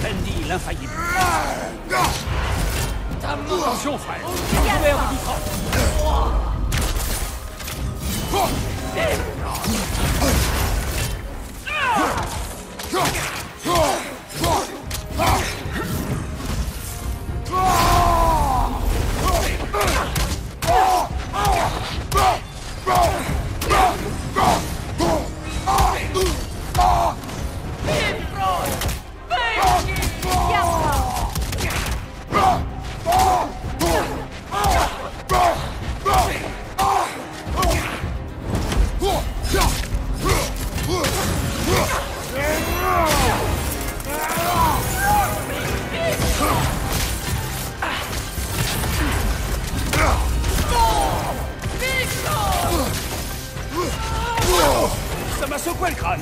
SKJÓTHENDI, l'infaillible. Attention, frère. Couvert de vitrage. Ça m'a secoué le crâne.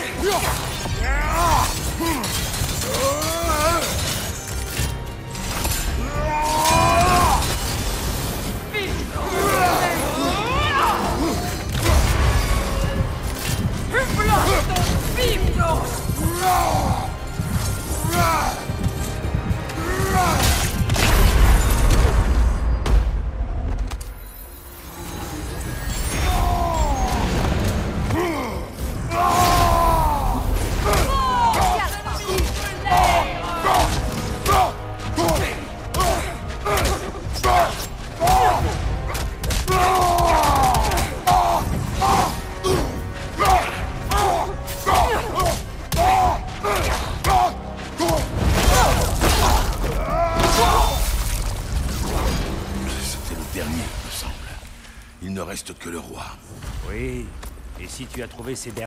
Dernier, il me semble. Il ne reste que le roi. Oui, et si tu as trouvé ces derniers...